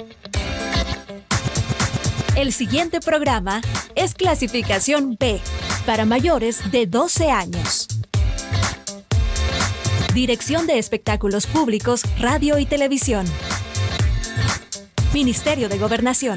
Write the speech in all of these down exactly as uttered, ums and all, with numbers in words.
El siguiente programa es clasificación B, para mayores de doce años. Dirección de Espectáculos Públicos, Radio y Televisión. Ministerio de Gobernación.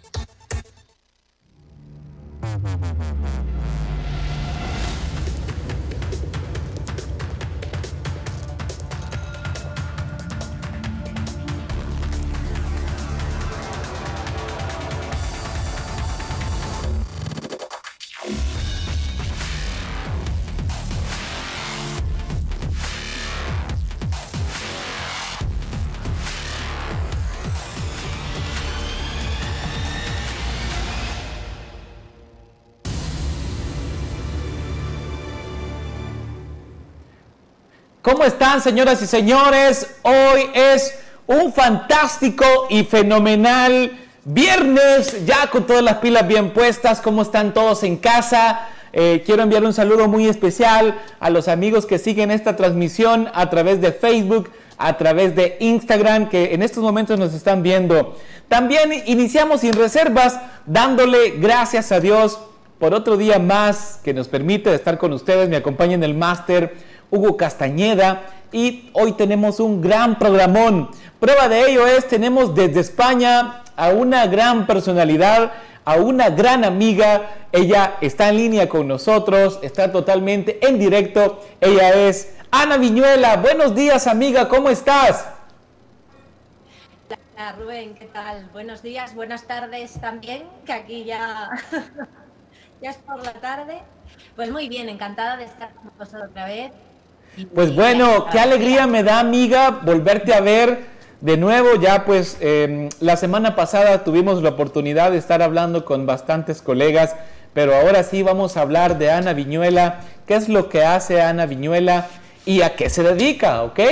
¿Cómo están, señoras y señores? Hoy es un fantástico y fenomenal viernes, ya con todas las pilas bien puestas. ¿Cómo están todos en casa? Eh, quiero enviar un saludo muy especial a los amigos que siguen esta transmisión a través de Facebook, a través de Instagram, que en estos momentos nos están viendo. También iniciamos sin reservas, dándole gracias a Dios por otro día más que nos permite estar con ustedes. Me acompaña en el máster Hugo Castañeda, y hoy tenemos un gran programón. Prueba de ello es, tenemos desde España a una gran personalidad, a una gran amiga. Ella está en línea con nosotros, está totalmente en directo. Ella es Ana Viñuela. Buenos días, amiga, ¿cómo estás? Hola, Rubén, ¿qué tal? Buenos días, buenas tardes también, que aquí ya, ya es por la tarde. Pues muy bien, encantada de estar con vosotros otra vez. Pues bueno, qué alegría me da, amiga, volverte a ver de nuevo. Ya pues eh, la semana pasada tuvimos la oportunidad de estar hablando con bastantes colegas, pero ahora sí vamos a hablar de Ana Viñuela. ¿Qué es lo que hace Ana Viñuela y a qué se dedica? ¿Ok?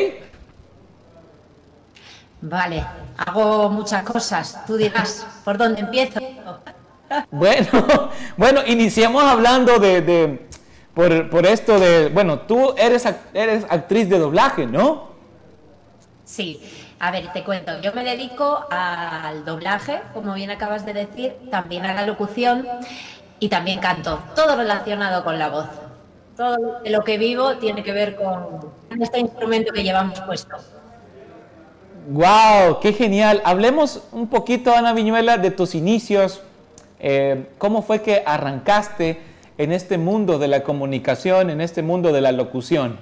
Vale, hago muchas cosas. Tú dirás, ¿por dónde empiezo? Bueno, bueno, iniciamos hablando de... de Por, por esto de, bueno, tú eres, eres actriz de doblaje, ¿no? Sí, a ver, te cuento, yo me dedico al doblaje, como bien acabas de decir, también a la locución y también canto, todo relacionado con la voz. Todo lo que vivo tiene que ver con este instrumento que llevamos puesto. ¡Guau! ¡Qué genial! Hablemos un poquito, Ana Viñuela, de tus inicios. Eh, ¿Cómo fue que arrancaste en este mundo de la comunicación, en este mundo de la locución?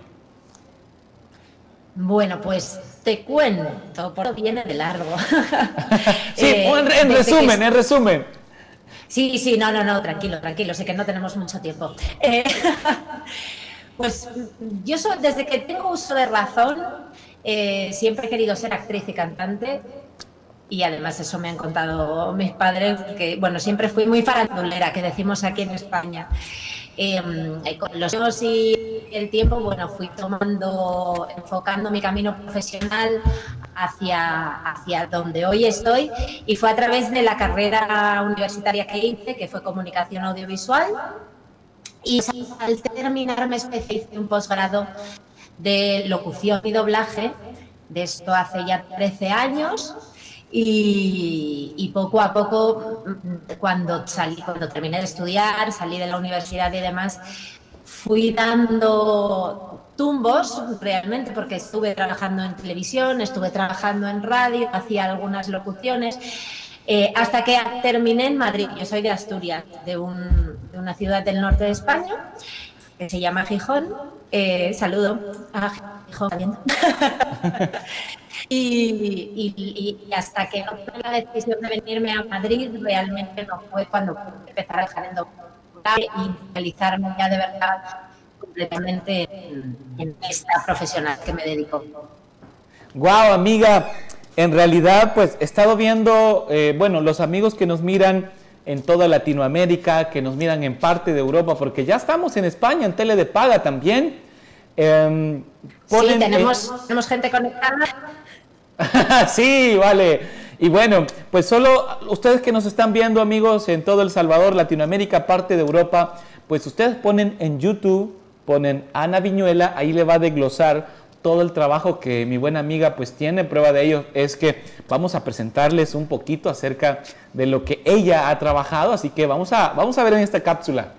Bueno, pues te cuento, por viene de largo. Sí, eh, en, en resumen, que... en resumen. Sí, sí, no, no, no, tranquilo, tranquilo, sé que no tenemos mucho tiempo. Eh, pues yo soy, desde que tengo uso de razón, eh, siempre he querido ser actriz y cantante. Y además eso me han contado mis padres, que bueno, siempre fui muy farandulera, que decimos aquí en España. Eh, con los años y el tiempo, bueno, fui tomando, enfocando mi camino profesional hacia, hacia donde hoy estoy, y fue a través de la carrera universitaria que hice, que fue Comunicación Audiovisual, y al terminar me especialicé en un posgrado de locución y doblaje, de esto hace ya trece años. Y, y poco a poco, cuando salí, cuando terminé de estudiar, salí de la universidad y demás, fui dando tumbos realmente, porque estuve trabajando en televisión, estuve trabajando en radio, hacía algunas locuciones, eh, hasta que terminé en Madrid. Yo soy de Asturias, de, un, de una ciudad del norte de España, que se llama Gijón. Eh, saludo a Gijón también. Y, y, y hasta que no tomé la decisión de venirme a Madrid, realmente no fue cuando empecé a dejar en doblaje y realizarme ya de verdad completamente en, en esta profesional que me dedico. Guau, amiga, en realidad pues he estado viendo, eh, bueno, los amigos que nos miran en toda Latinoamérica, que nos miran en parte de Europa, porque ya estamos en España, en tele de paga también. Eh, ponen, sí, tenemos, eh, tenemos gente conectada. Sí, vale. Y bueno, pues solo ustedes que nos están viendo, amigos, en todo El Salvador, Latinoamérica, parte de Europa, pues ustedes ponen en YouTube, ponen Ana Viñuela, ahí le va a desglosar todo el trabajo que mi buena amiga pues tiene. Prueba de ello es que vamos a presentarles un poquito acerca de lo que ella ha trabajado, así que vamos a, vamos a ver en esta cápsula.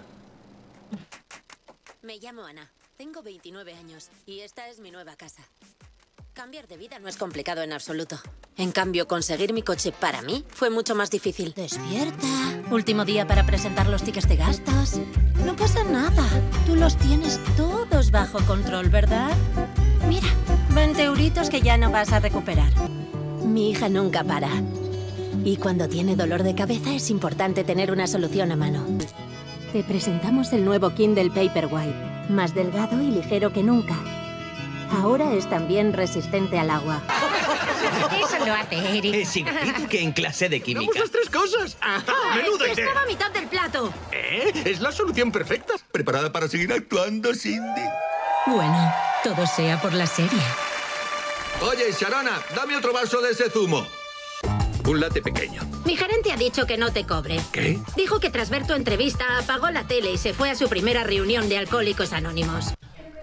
Me llamo Ana, tengo veintinueve años y esta es mi nueva casa. Cambiar de vida no es complicado en absoluto. En cambio, conseguir mi coche para mí fue mucho más difícil. Despierta. Último día para presentar los tickets de gastos. No pasa nada. Tú los tienes todos bajo control, ¿verdad? Mira, veinte euritos que ya no vas a recuperar. Mi hija nunca para. Y cuando tiene dolor de cabeza es importante tener una solución a mano. Te presentamos el nuevo Kindle Paperwhite. Más delgado y ligero que nunca. Ahora es también resistente al agua. Eso lo hace Eric. Es igualito que en clase de química. ¡Vamos las tres cosas! ¡Ajá! ¡Menuda idea! Estaba a mitad del plato. ¿Eh? Es la solución perfecta. ¿Preparada para seguir actuando, Cindy? Bueno, todo sea por la serie. Oye, Sharona, dame otro vaso de ese zumo. Un latte pequeño. Mi gerente ha dicho que no te cobre. ¿Qué? Dijo que tras ver tu entrevista apagó la tele y se fue a su primera reunión de Alcohólicos Anónimos.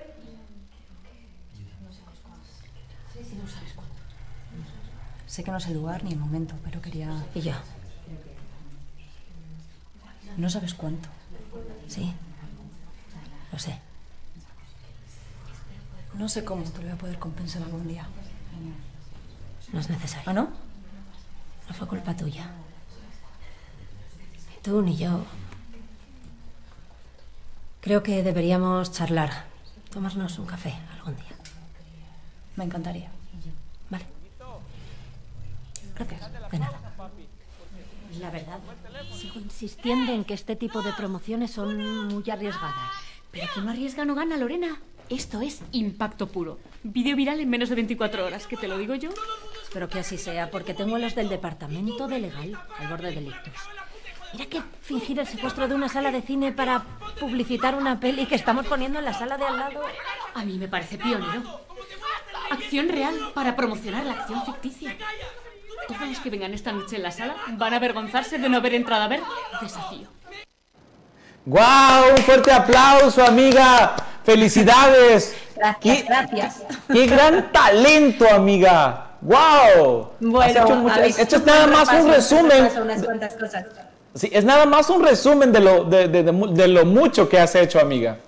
Sé que no es el lugar ni el momento, pero quería... ¿Y yo? No sabes cuánto. Sí, lo sé. No sé cómo te lo voy a poder compensar algún día. No es necesario. ¿Ah, no? No fue culpa tuya. Ni tú ni yo. Creo que deberíamos charlar. Tomarnos un café algún día. Me encantaría. Vale. Gracias. De nada. La verdad, sigo insistiendo en que este tipo de promociones son muy arriesgadas. Pero que no arriesga no gana, Lorena. Esto es impacto puro. Vídeo viral en menos de veinticuatro horas, que te lo digo yo. Espero que así sea, porque tengo a los del departamento de legal al borde de delictos. Mira que fingir el secuestro de una sala de cine para publicitar una peli que estamos poniendo en la sala de al lado... A mí me parece pionero. Acción real para promocionar la acción ficticia. Todos los que vengan esta noche en la sala van a avergonzarse de no haber entrado a ver Desafío. ¡Guau! Un fuerte aplauso, amiga. ¡Felicidades! Gracias, ¡Qué, gracias. ¡Qué gran talento, amiga! ¡Wow! Bueno, mucho, habéis esto es hecho nada un más un repaso, resumen. repaso, unas cuantas cosas. Sí, es nada más un resumen de lo, de, de, de, de lo mucho que has hecho, amiga.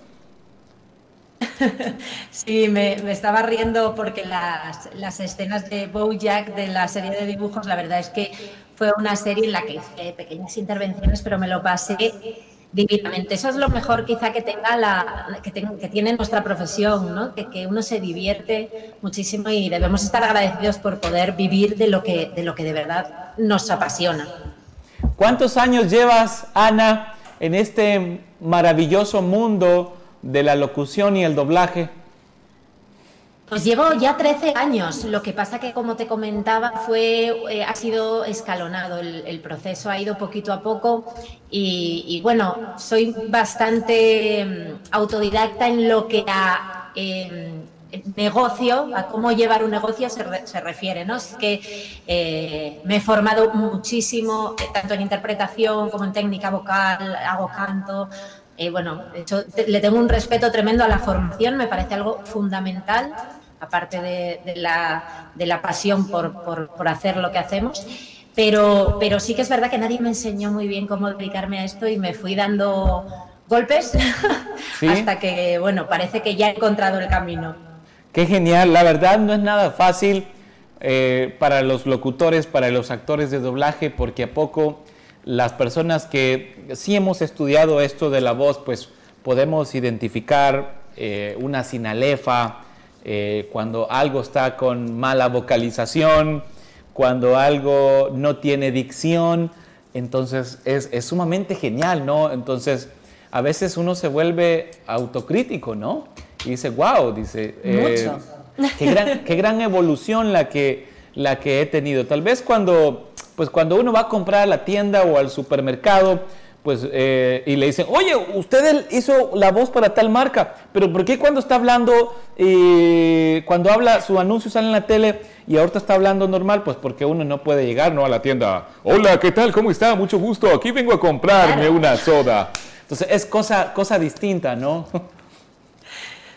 Sí, me, me estaba riendo porque las, las escenas de BoJack de la serie de dibujos, la verdad es que fue una serie en la que hice pequeñas intervenciones, pero me lo pasé divinamente. Eso es lo mejor quizá que tenga la que, ten, que tiene nuestra profesión, ¿no? Que, que uno se divierte muchísimo y debemos estar agradecidos por poder vivir de lo que de lo que de verdad nos apasiona. ¿Cuántos años llevas, Ana, en este maravilloso mundo de la locución y el doblaje? Pues llevo ya trece años, lo que pasa que, como te comentaba, fue, eh, ha sido escalonado, el, el proceso ha ido poquito a poco y, y bueno, soy bastante eh, autodidacta en lo que a eh, negocio, a cómo llevar un negocio se, re, se refiere, ¿no? Así que eh, me he formado muchísimo, eh, tanto en interpretación como en técnica vocal, hago canto. Eh, bueno, de hecho, te, le tengo un respeto tremendo a la formación, me parece algo fundamental, aparte de, de, la, de la pasión por, por, por hacer lo que hacemos, pero, pero sí que es verdad que nadie me enseñó muy bien cómo dedicarme a esto y me fui dando golpes ¿Sí? hasta que, bueno, parece que ya he encontrado el camino. Qué genial, la verdad no es nada fácil eh, para los locutores, para los actores de doblaje, porque a poco las personas que sí hemos estudiado esto de la voz, pues podemos identificar eh, una sinalefa, eh, cuando algo está con mala vocalización, cuando algo no tiene dicción, entonces es, es sumamente genial, ¿no? Entonces a veces uno se vuelve autocrítico, ¿no? Y dice, wow, dice, eh, qué, gran, qué gran evolución la que, la que he tenido. Tal vez cuando... Pues cuando uno va a comprar a la tienda o al supermercado, pues, eh, y le dicen, oye, usted hizo la voz para tal marca, pero ¿por qué cuando está hablando, eh, cuando habla, su anuncio sale en la tele y ahorita está hablando normal? Pues porque uno no puede llegar, ¿no?, a la tienda. Hola, ¿qué tal? ¿Cómo está? Mucho gusto. Aquí vengo a comprarme claro. una soda. Entonces es cosa, cosa distinta, ¿no?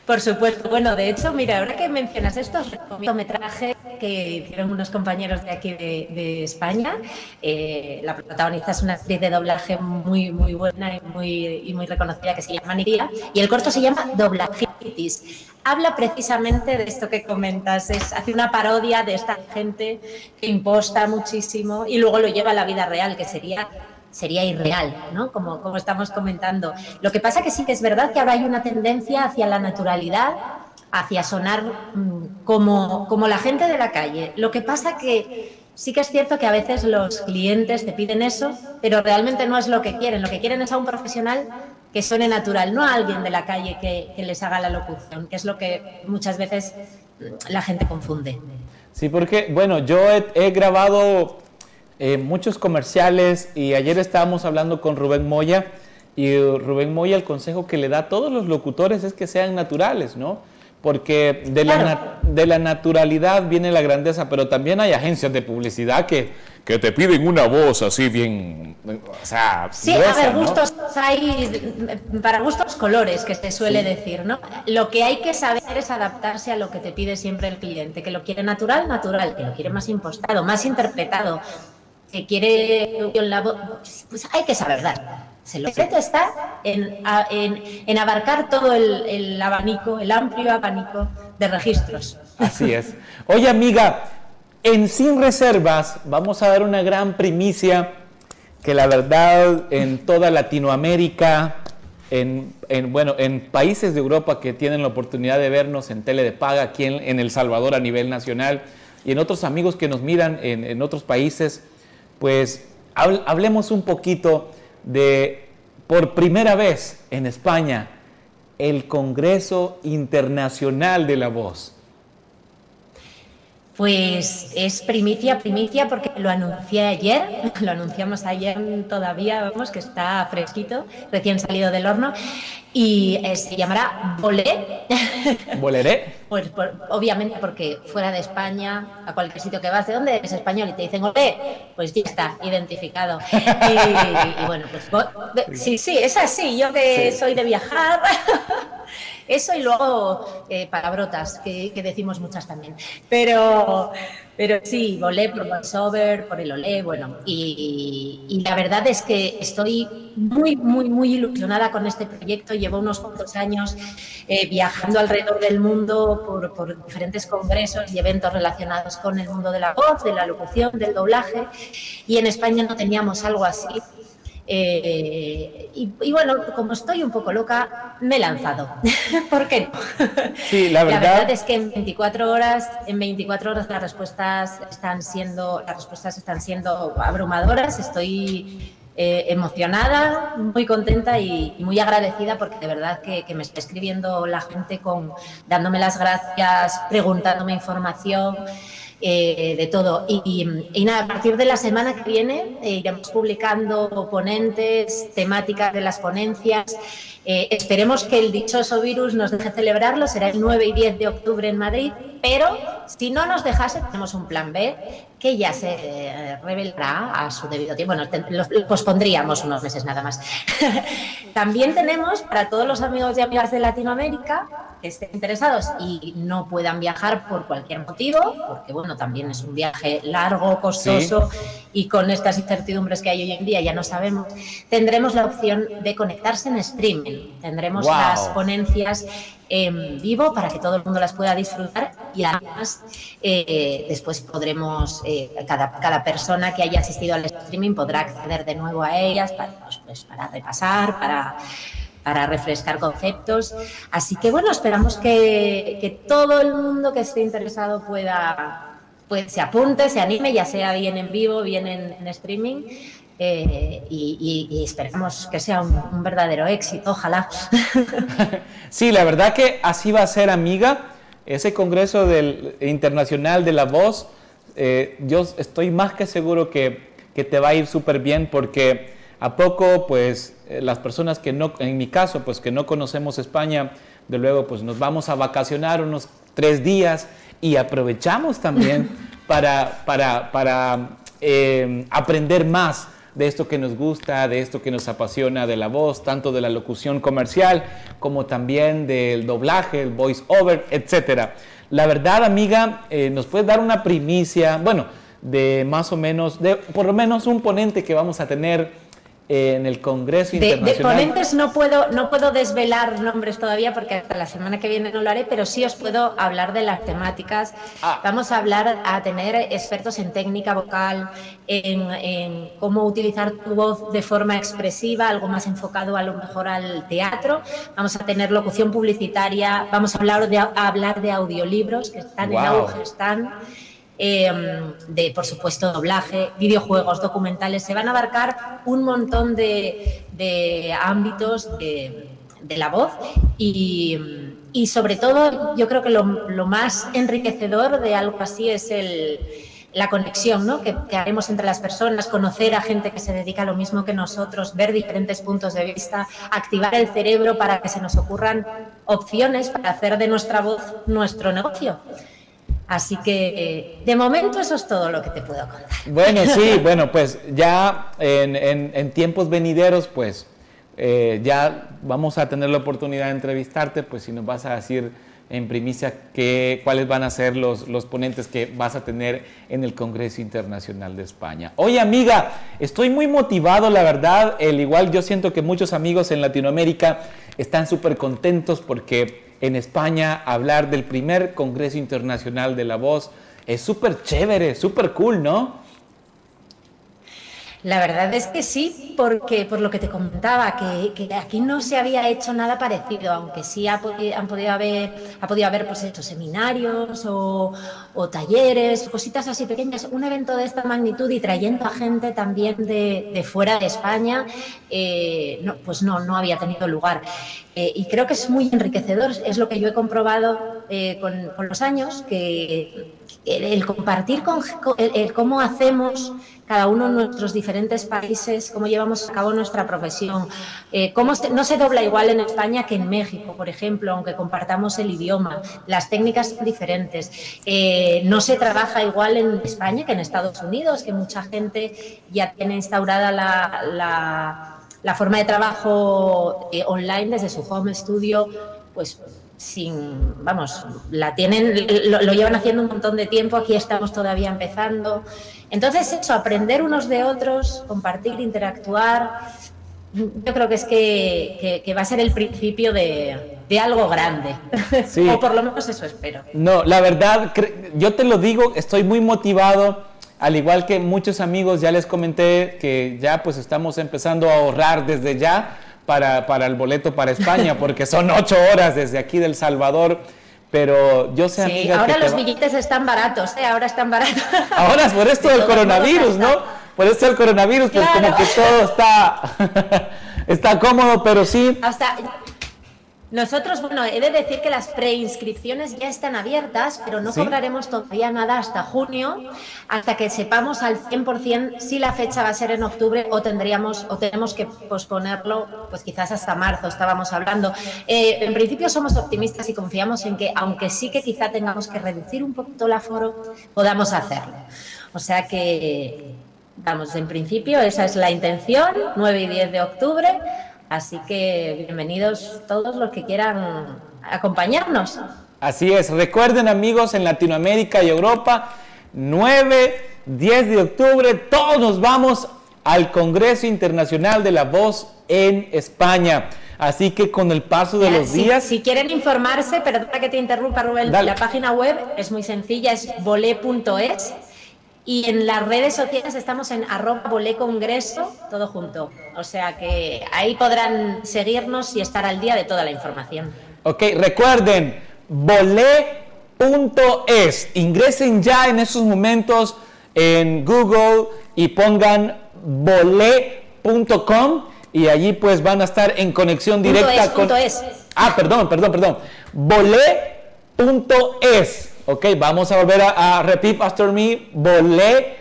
Por supuesto. Bueno, de hecho, mira, ahora que mencionas esto, os recomiendo un metraje que hicieron unos compañeros de aquí de, de España. Eh, la protagonista es una actriz de doblaje muy, muy buena y muy, y muy reconocida que se llama Nidia, y el corto se llama Doblajitis. Habla precisamente de esto que comentas, es, hace una parodia de esta gente que imposta muchísimo y luego lo lleva a la vida real, que sería... sería irreal, ¿no? Como, como estamos comentando. Lo que pasa que sí que es verdad que ahora hay una tendencia hacia la naturalidad, hacia sonar mmm, como, como la gente de la calle. Lo que pasa que sí que es cierto que a veces los clientes te piden eso, pero realmente no es lo que quieren. Lo que quieren es a un profesional que suene natural, no a alguien de la calle que, que les haga la locución, que es lo que muchas veces la gente confunde. Sí, porque, bueno, yo he, he grabado... Eh, muchos comerciales y ayer estábamos hablando con Rubén Moya y Rubén Moya el consejo que le da a todos los locutores es que sean naturales, ¿no? Porque de, claro. la, de la naturalidad viene la grandeza, pero también hay agencias de publicidad que, que te piden una voz así bien, o sea, sí, gruesa, a ver, gustos, ¿no? Hay para gustos colores, que se suele sí. decir, ¿no? Lo que hay que saber es adaptarse a lo que te pide siempre el cliente, que lo quiere natural, natural, que lo quiere más impostado, más interpretado, que quiere la voz, pues hay que saber dar. El secreto está en, en, en abarcar todo el, el abanico, el amplio abanico de registros. Así es. Oye, amiga, en Sin Reservas vamos a dar una gran primicia que la verdad en toda Latinoamérica, en, en, bueno, en países de Europa que tienen la oportunidad de vernos en tele de paga, aquí en, en El Salvador a nivel nacional y en otros amigos que nos miran en, en otros países, pues hablemos un poquito de, por primera vez en España, el Congreso Internacional de la Voz. Pues es primicia, primicia, porque lo anuncié ayer, lo anunciamos ayer todavía, vamos, que está fresquito, recién salido del horno, y eh, se llamará Volé. ¿Voleré? Pues por, obviamente porque fuera de España, a cualquier sitio que vas, ¿de dónde eres español? Y te dicen Volé, pues ya está, identificado. Y, y, y bueno, pues sí, sí, es así, yo que sí. soy de viajar... Eso y luego eh, palabrotas, que, que decimos muchas también. Pero, pero sí, volé por voiceover, por el olé, bueno. Y, y la verdad es que estoy muy, muy, muy ilusionada con este proyecto. Llevo unos cuantos años eh, viajando alrededor del mundo por, por diferentes congresos y eventos relacionados con el mundo de la voz, de la locución, del doblaje. Y en España no teníamos algo así. Eh, y, y bueno, como estoy un poco loca, me he lanzado. ¿Por qué no? Sí, la verdad... la verdad es que en veinticuatro horas, en veinticuatro horas las respuestas están siendo, las respuestas están siendo abrumadoras. Estoy eh, emocionada, muy contenta y, y muy agradecida porque de verdad que, que me está escribiendo la gente con, dándome las gracias, preguntándome información. Eh, de todo. Y, y, y nada, a partir de la semana que viene eh, iremos publicando ponentes, temáticas de las ponencias. Eh, esperemos que el dichoso virus nos deje celebrarlo, será el nueve y diez de octubre en Madrid, pero si no nos dejase, tenemos un plan B que ya se eh, revelará a su debido tiempo. Bueno, te, lo, lo pospondríamos unos meses nada más. También tenemos para todos los amigos y amigas de Latinoamérica que estén interesados y no puedan viajar por cualquier motivo, porque bueno, también es un viaje largo, costoso, sí. Y con estas incertidumbres que hay hoy en día ya no sabemos, tendremos la opción de conectarse en streaming. Tendremos wow. las ponencias en vivo para que todo el mundo las pueda disfrutar y además eh, después podremos, eh, cada, cada persona que haya asistido al streaming podrá acceder de nuevo a ellas para, pues, para repasar, para... para refrescar conceptos. Así que bueno, esperamos que, que todo el mundo que esté interesado pueda, pues, se apunte, se anime, ya sea bien en vivo, bien en, en streaming, eh, y, y, y esperamos que sea un, un verdadero éxito, ojalá. Sí, la verdad que así va a ser, amiga. Ese Congreso del, Internacional de la Voz, eh, yo estoy más que seguro que, que te va a ir súper bien porque a poco, pues, eh, las personas que no, en mi caso, pues, que no conocemos España, de luego, pues, nos vamos a vacacionar unos tres días y aprovechamos también para, para, para eh, aprender más de esto que nos gusta, de esto que nos apasiona de la voz, tanto de la locución comercial como también del doblaje, el voice over, etcétera. La verdad, amiga, eh, ¿nos puedes dar una primicia, bueno, de más o menos, de por lo menos un ponente que vamos a tener en el Congreso de, Internacional? De ponentes no puedo, no puedo desvelar nombres todavía porque hasta la semana que viene no lo haré, pero sí os puedo hablar de las temáticas. Ah. Vamos a hablar, a tener expertos en técnica vocal, en, en cómo utilizar tu voz de forma expresiva, algo más enfocado a lo mejor al teatro. Vamos a tener locución publicitaria, vamos a hablar de, a hablar de audiolibros que están wow. en auge, están... Eh, de, por supuesto, doblaje, videojuegos, documentales. Se van a abarcar un montón de, de ámbitos de, de la voz y, y sobre todo yo creo que lo, lo más enriquecedor de algo así es el, la conexión, ¿no? que, que haremos entre las personas, conocer a gente que se dedica a lo mismo que nosotros, ver diferentes puntos de vista, activar el cerebro para que se nos ocurran opciones para hacer de nuestra voz nuestro negocio. Así que, de momento, eso es todo lo que te puedo contar. Bueno, sí, bueno, pues ya en, en, en tiempos venideros, pues eh, ya vamos a tener la oportunidad de entrevistarte, pues si nos vas a decir en primicia que, cuáles van a ser los, los ponentes que vas a tener en el Congreso Internacional de España. Oye, amiga, estoy muy motivado, la verdad, el igual yo siento que muchos amigos en Latinoamérica están súper contentos porque en España hablar del primer Congreso Internacional de la Voz es súper chévere, súper cool, ¿no? La verdad es que sí, porque por lo que te comentaba, que, que aquí no se había hecho nada parecido, aunque sí ha podido, han podido haber, ha podido haber pues, hecho seminarios o, o talleres, cositas así pequeñas. Un evento de esta magnitud y trayendo a gente también de, de fuera de España, eh, no, pues no, no había tenido lugar. Eh, y creo que es muy enriquecedor, es lo que yo he comprobado eh, con, con los años, que el, el compartir con, el, el cómo hacemos cada uno en nuestros diferentes países, cómo llevamos a cabo nuestra profesión, eh, cómo se, no se dobla igual en España que en México, por ejemplo, aunque compartamos el idioma, las técnicas son diferentes, eh, no se trabaja igual en España que en Estados Unidos, que mucha gente ya tiene instaurada la... la la forma de trabajo eh, online desde su home studio, pues sin, vamos, la tienen, lo, lo llevan haciendo un montón de tiempo, aquí estamos todavía empezando. Entonces eso, aprender unos de otros, compartir, interactuar, yo creo que es que, que, que va a ser el principio de, de algo grande, sí. O por lo menos eso espero. No, la verdad, yo te lo digo, estoy muy motivado. Al igual que muchos amigos, ya les comenté que ya pues estamos empezando a ahorrar desde ya para, para el boleto para España, porque son ocho horas desde aquí del Salvador, pero yo sé, sí, amiga, ahora que los va... billetes están baratos, ¿eh? Ahora están baratos. Ahora es por esto del coronavirus, ¿no? Por esto del coronavirus, pues claro. Como que todo está, está cómodo, pero sí... Hasta... Nosotros, bueno, he de decir que las preinscripciones ya están abiertas, pero no ¿Sí? cobraremos todavía nada hasta junio, hasta que sepamos al cien por cien si la fecha va a ser en octubre o tendríamos o tenemos que posponerlo, pues quizás hasta marzo, estábamos hablando. Eh, en principio somos optimistas y confiamos en que, aunque sí que quizá tengamos que reducir un poquito el aforo, podamos hacerlo. O sea que, vamos, en principio esa es la intención, nueve y diez de octubre. Así que bienvenidos todos los que quieran acompañarnos. Así es, recuerden amigos en Latinoamérica y Europa, nueve, diez de octubre, todos nos vamos al Congreso Internacional de la Voz en España. Así que con el paso de los si, días... Si quieren informarse, perdona que te interrumpa Rubén, Dale. La página web es muy sencilla, es volé punto es. Y en las redes sociales estamos en arroba volecongreso, todo junto. O sea que ahí podrán seguirnos y estar al día de toda la información. Ok, recuerden, volé punto es. Ingresen ya en esos momentos en Google y pongan volé punto com y allí pues van a estar en conexión directa punto es, con... Punto es. Ah, perdón, perdón, perdón. volé punto es. Ok, vamos a volver a, a repeat after me, volé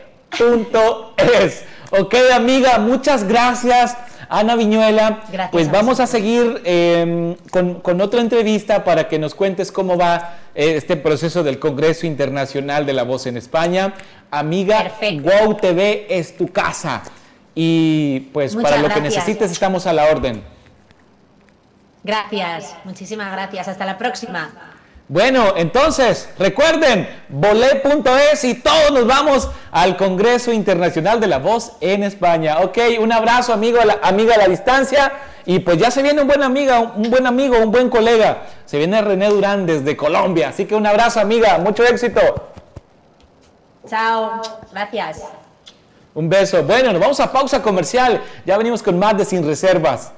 punto es. Ok, amiga, muchas gracias, Ana Viñuela. Gracias. Pues vamos a seguir eh, con, con otra entrevista para que nos cuentes cómo va eh, este proceso del Congreso Internacional de la Voz en España. Amiga, Perfecto. Wow T V es tu casa. y pues Muchas para lo gracias. que necesites estamos a la orden. Gracias, muchísimas gracias. Hasta la próxima. Bueno, entonces, recuerden, volé punto es y todos nos vamos al Congreso Internacional de la Voz en España. Ok, un abrazo, amigo, a la, amiga a la distancia. Y pues ya se viene un buen amiga, un buen amigo, un buen colega. Se viene René Durán desde Colombia. Así que un abrazo, amiga. Mucho éxito. Chao. Gracias. Un beso. Bueno, nos vamos a pausa comercial. Ya venimos con más de Sin Reservas.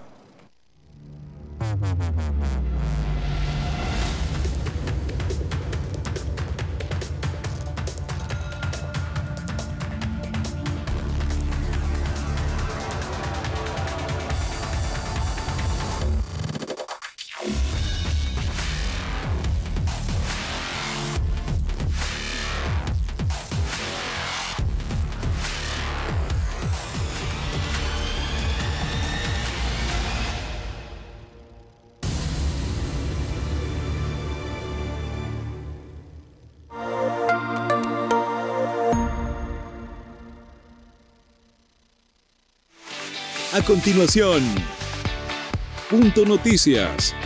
A continuación, Punto Noticias.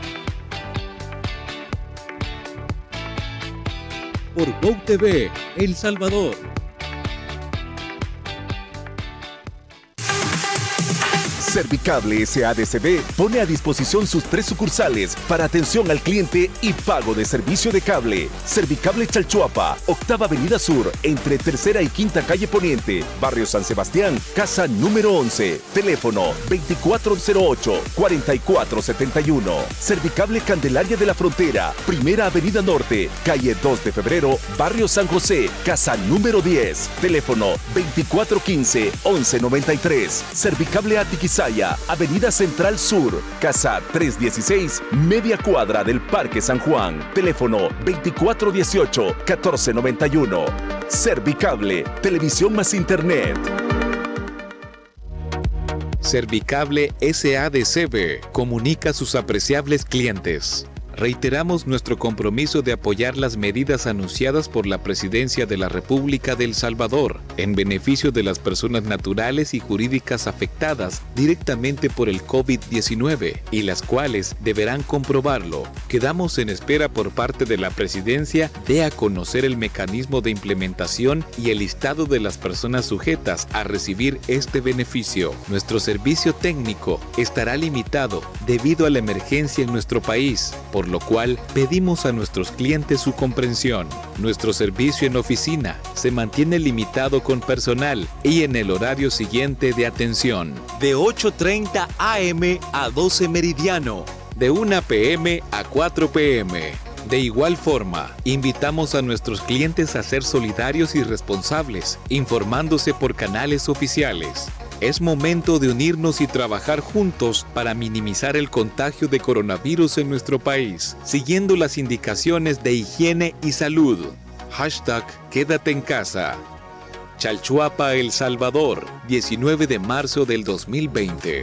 Por Go T V, El Salvador. Servicable S A D C B pone a disposición sus tres sucursales para atención al cliente y pago de servicio de cable. Servicable Chalchuapa, Octava Avenida Sur, entre Tercera y Quinta Calle Poniente, Barrio San Sebastián, casa número once. Teléfono veinticuatro cero ocho, cuarenta y cuatro setenta y uno. Servicable Candelaria de la Frontera, Primera Avenida Norte, calle dos de febrero, Barrio San José, casa número diez. Teléfono veinticuatro quince, once noventa y tres. Servicable Atiquizaya, Avenida Central Sur, casa trescientos dieciséis, media cuadra del Parque San Juan. Teléfono veinticuatro dieciocho, catorce noventa y uno. Servicable, televisión más internet. Servicable S A D C B comunica a sus apreciables clientes. Reiteramos nuestro compromiso de apoyar las medidas anunciadas por la Presidencia de la República de El Salvador en beneficio de las personas naturales y jurídicas afectadas directamente por el COVID diecinueve y las cuales deberán comprobarlo. Quedamos en espera por parte de la Presidencia de a conocer el mecanismo de implementación y el listado de las personas sujetas a recibir este beneficio. Nuestro servicio técnico estará limitado debido a la emergencia en nuestro país, por lo cual pedimos a nuestros clientes su comprensión. Nuestro servicio en oficina se mantiene limitado con personal y en el horario siguiente de atención. De ocho treinta a eme a doce meridiano. De una pe eme a cuatro pe eme. De igual forma, invitamos a nuestros clientes a ser solidarios y responsables, informándose por canales oficiales. Es momento de unirnos y trabajar juntos para minimizar el contagio de coronavirus en nuestro país, siguiendo las indicaciones de higiene y salud. Hashtag Quédate en casa. Chalchuapa, El Salvador, diecinueve de marzo del dos mil veinte.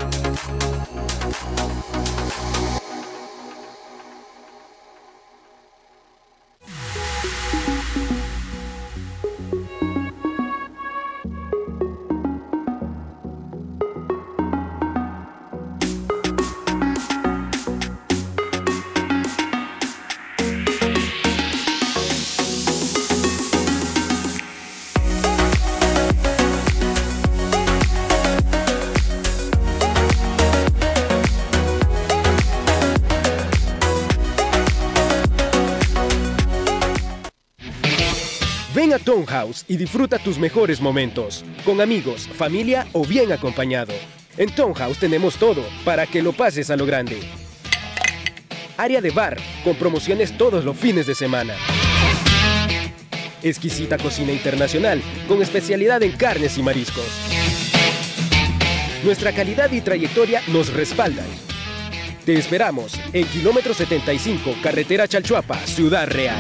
Ven a Town House y disfruta tus mejores momentos, con amigos, familia o bien acompañado. En Town House tenemos todo para que lo pases a lo grande. Área de bar, con promociones todos los fines de semana. Exquisita cocina internacional, con especialidad en carnes y mariscos. Nuestra calidad y trayectoria nos respaldan. Te esperamos en kilómetro setenta y cinco, carretera Chalchuapa, Ciudad Real.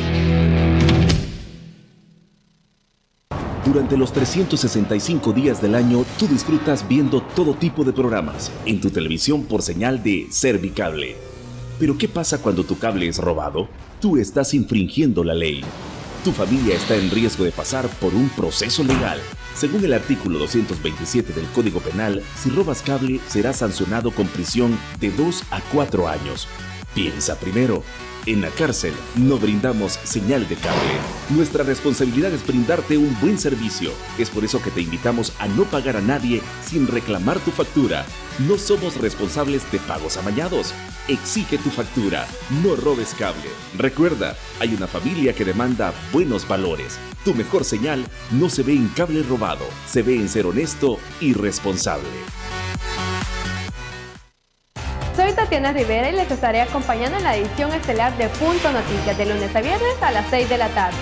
Durante los trescientos sesenta y cinco días del año, tú disfrutas viendo todo tipo de programas en tu televisión por señal de Servicable. Pero ¿qué pasa cuando tu cable es robado? Tú estás infringiendo la ley. Tu familia está en riesgo de pasar por un proceso legal. Según el artículo doscientos veintisiete del Código Penal, si robas cable, serás sancionado con prisión de dos a cuatro años. Piensa primero. En la cárcel no brindamos señal de cable. Nuestra responsabilidad es brindarte un buen servicio. Es por eso que te invitamos a no pagar a nadie sin reclamar tu factura. No somos responsables de pagos amañados. Exige tu factura. No robes cable. Recuerda, hay una familia que demanda buenos valores. Tu mejor señal no se ve en cable robado. Se ve en ser honesto y responsable. Soy Tatiana Rivera y les estaré acompañando en la edición estelar de Punto Noticias de lunes a viernes a las seis de la tarde.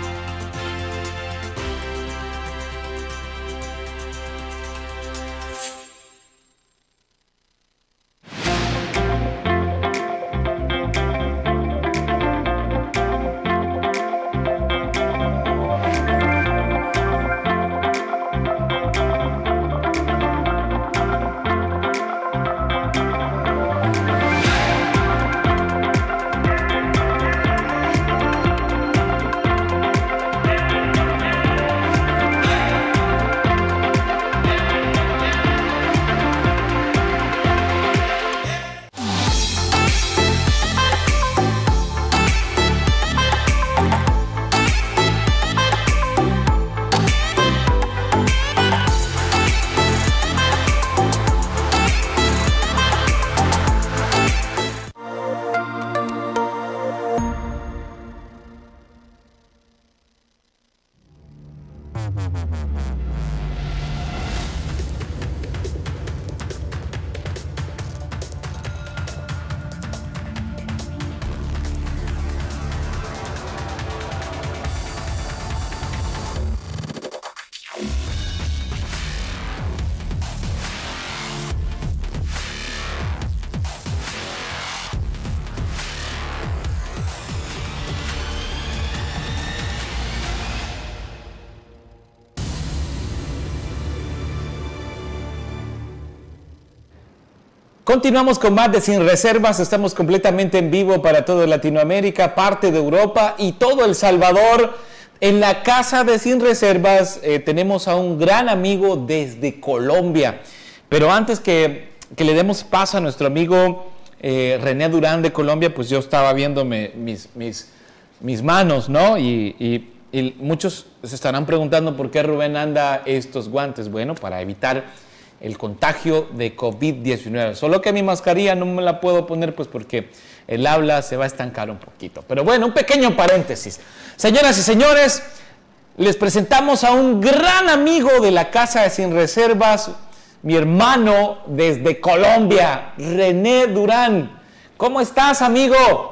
Continuamos con más de Sin Reservas, estamos completamente en vivo para toda Latinoamérica, parte de Europa y todo El Salvador. En la casa de Sin Reservas eh, tenemos a un gran amigo desde Colombia. Pero antes que, que le demos paso a nuestro amigo eh, René Durán de Colombia, pues yo estaba viéndome mis, mis, mis manos, ¿no? Y, y, y muchos se estarán preguntando por qué Rubén anda estos guantes. Bueno, para evitar el contagio de COVID diecinueve. Solo que mi mascarilla no me la puedo poner pues porque el habla se va a estancar un poquito. Pero bueno, un pequeño paréntesis. Señoras y señores, les presentamos a un gran amigo de la Casa de Sin Reservas, mi hermano desde Colombia, René Durán. ¿Cómo estás, amigo?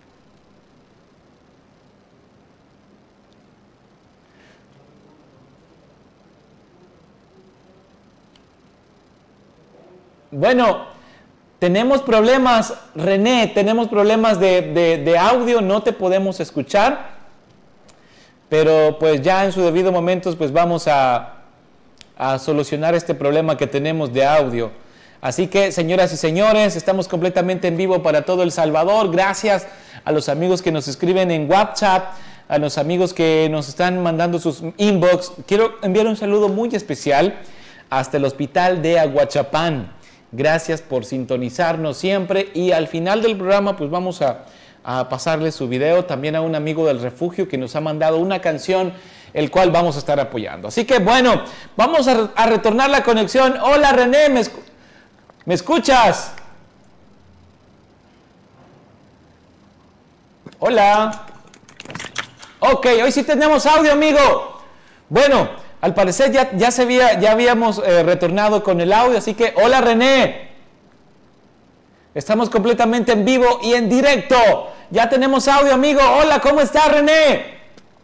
Bueno, tenemos problemas, René, tenemos problemas de, de, de audio, no te podemos escuchar, pero pues ya en su debido momento pues vamos a, a solucionar este problema que tenemos de audio. Así que, señoras y señores, estamos completamente en vivo para todo El Salvador. Gracias a los amigos que nos escriben en WhatsApp, a los amigos que nos están mandando sus inbox. Quiero enviar un saludo muy especial hasta el hospital de Aguachapán. Gracias por sintonizarnos siempre y al final del programa pues vamos a, a pasarle su video también a un amigo del refugio que nos ha mandado una canción el cual vamos a estar apoyando. Así que bueno, vamos a, a retornar la conexión. Hola René, ¿me, escu ¿me escuchas? Hola. Ok, hoy sí tenemos audio, amigo. Bueno. Al parecer ya, ya, se había, ya habíamos eh, retornado con el audio, así que hola René. Estamos completamente en vivo y en directo. Ya tenemos audio, amigo. Hola, ¿cómo estás, René?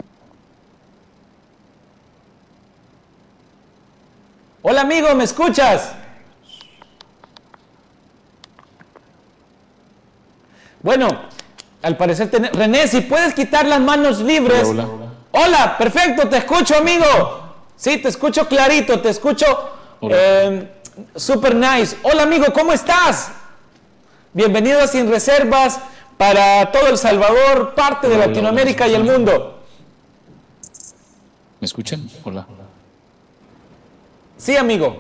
Hola, amigo, ¿me escuchas? Bueno, al parecer, René, si puedes quitar las manos libres. Hola, hola. Hola, perfecto, te escucho, amigo. Sí, te escucho clarito, te escucho eh, super nice. Hola amigo, ¿cómo estás? Bienvenido a Sin Reservas para todo El Salvador, parte de Latinoamérica y el mundo. ¿Me escuchan? Hola. Sí, amigo.